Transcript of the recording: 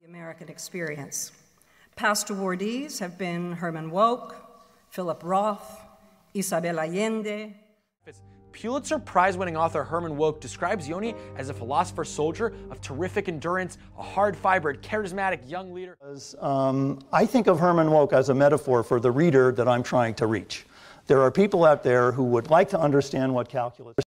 American experience. Past awardees have been Herman Wouk, Philip Roth, Isabel Allende. Pulitzer Prize-winning author Herman Wouk describes Yoni as a philosopher soldier of terrific endurance, a hard-fibered, charismatic young leader. I think of Herman Wouk as a metaphor for the reader that I'm trying to reach. There are people out there who would like to understand what calculus